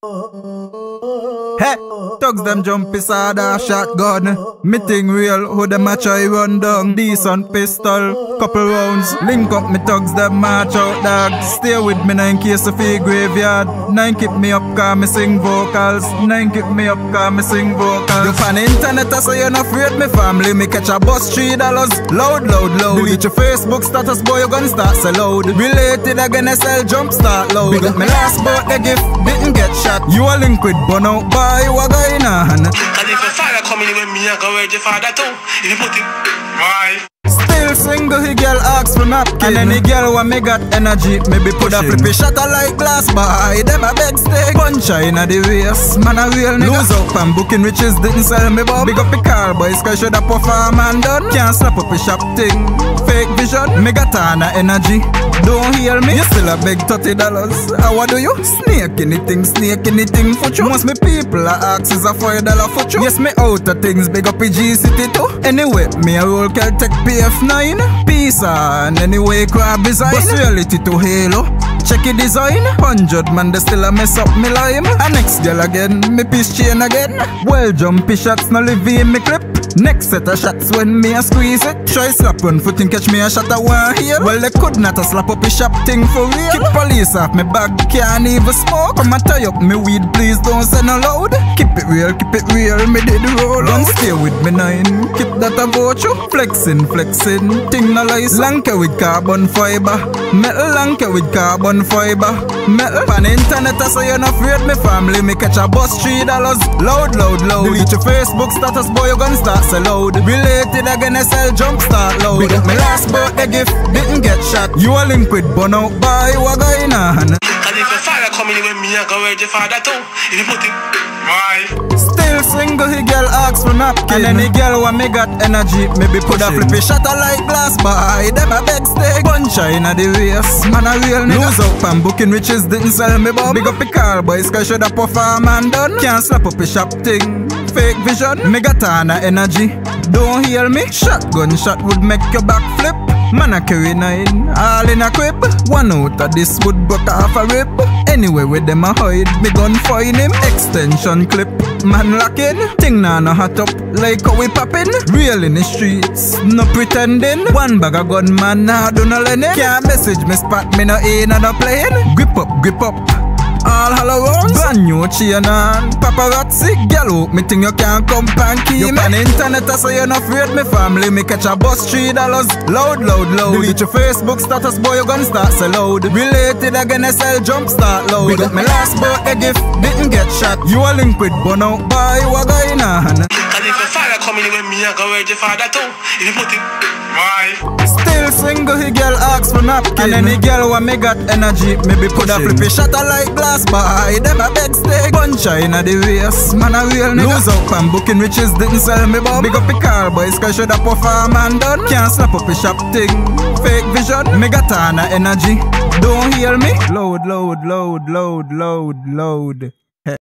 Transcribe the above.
Hey, thugs them jump inside a shotgun. Me thing real, who them a try run down. Decent pistol, couple rounds. Link up me thugs them march out dog. Stay with me now in case of a graveyard. Nine keep me up cause me sing vocals. Nine keep me up cause me sing vocals. You on internet so you're not afraid me family. Me catch a bus $3. Loud, loud, loud. Delete your Facebook status boy you gonna start so loud. Related again SL jump start loud. Big up me last bout the gift, didn't get shot. You a link with Bun out boy, what going on? Cause if your father come in with me, I go where your father too. If you put it, why? Still single, he girl ask for napkin. And any girl when me got energy, maybe put a flippy shatter like glass by. Them a beg steak, punch inna the waist. Man a real nigga. Lose up and booking riches didn't sell me bob. Big up the car boys, cause should have perform and done. Can't slap up a shop thing. Fake vision, me got on energy. Don't hear me, you still a beg $30. How do you? Snake anything for you. Most me people a ask is a $5 for you. Yes, me out of things, big up PG City too. Anyway, me a roll Celtic PF9. Peace on, anyway crab design. But reality to Halo, check it design. 100 man, they still a mess up me lime. And next girl again, me piece chain again. Well jumpy shots, no live in me clip. Next set of shots when me a squeeze it. Try slap one foot and catch me a shot I want here. Well they could not a slap up a shop thing for real. Keep police off me bag, can't even smoke. Come and tie up me weed, please don't say no loud. Keep it real, me did roll. Don't stay with me nine, keep that a go through. Flexing, thing no lies. Lanky with carbon fiber, metal lanky with carbon fiber. Metal pan internet so you're not afraid me family. Me catch a bus $3. Loud, loud, loud. Delete your Facebook status boy you gonna start so loud. Related again SL jump start loud. Big up me last bout the gift, didn't get shot. You a link with Bun out boy, what going on? Cause if your father come in with me, I go where your father too. If you put it, why? Still single, he girl ask for napkin. And any girl when me got energy, maybe put a flippy shatter like glass by. Them a beg steak, punch inna the waist. Man a real nigga. Lose up and booking riches didn't sell me bob. Big up the car boys, cause should have perform and done. Can't slap up a shop thing. Fake vision, me got on energy. Don't hear me, shotgun shot would make your back flip. Man a carry 9, all in a crib. One out of this would broke off a rib. Anyway with them a hide, me gun find him. Extension clip, man locking. Thing now no hot up, like how we poppin'. Real in the streets, no pretending. One bag of gun man now do no lending. Can't message me spot, me no in and no playing. Grip up. All hollow rounds, brand new chain on paparazzi, girl hope me think you can't come and key me. You on internet so you're not afraid me family. Me catch a bus $3. Loud, loud, loud. Delete your Facebook status boy you gonna start so loud. Related again SL jump start loud. Big up me last bout the gift, didn't get shot. You a link with Bun out boy, what going on? Cause if your father come in with me, I go where your father too. If you put it, why? Still single, he girl ask for napkin. And any girl when me got energy, maybe put a flippy shatter like glass by. Them a beg steak, punch inna the waist. Man a real nigga. Lose up and booking riches didn't sell me bob. Big up the car boys, cause should have perform and done. Can't slap up a shop thing. Fake vision, me got on energy. Don't hear me. Load.